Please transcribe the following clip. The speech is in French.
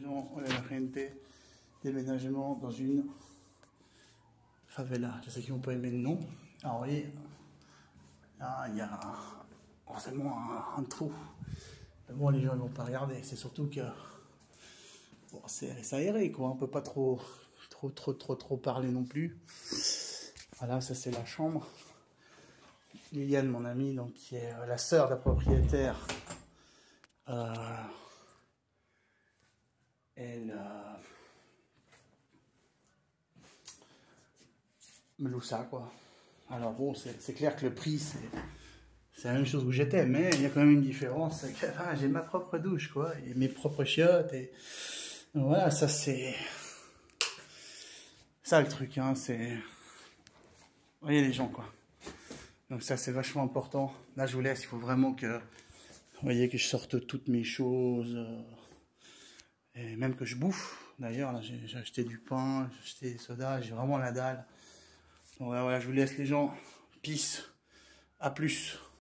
déménagement, déménagement dans une favela. Je sais qu'ils vont pas aimer le nom. Alors vous voyez, là il y a forcément un trou. Mais bon, les gens ne vont pas regarder. C'est surtout que bon, c'est aéré quoi. On peut pas trop parler non plus. Voilà, ça c'est la chambre. Liliane, mon amie, donc qui est la sœur de la propriétaire, elle me loue ça quoi. Alors bon, c'est clair que le prix c'est la même chose où j'étais, mais il y a quand même une différence. C'est que j'ai ma propre douche quoi, et mes propres chiottes et donc, voilà, ça c'est ça le truc, hein, c'est vous voyez les gens quoi. Donc ça c'est vachement important. Là je vous laisse, il faut vraiment que vous voyez que je sorte toutes mes choses et même que je bouffe. D'ailleurs là j'ai acheté du pain, j'ai acheté des sodas, j'ai vraiment la dalle. Donc voilà, je vous laisse les gens. Peace. À plus.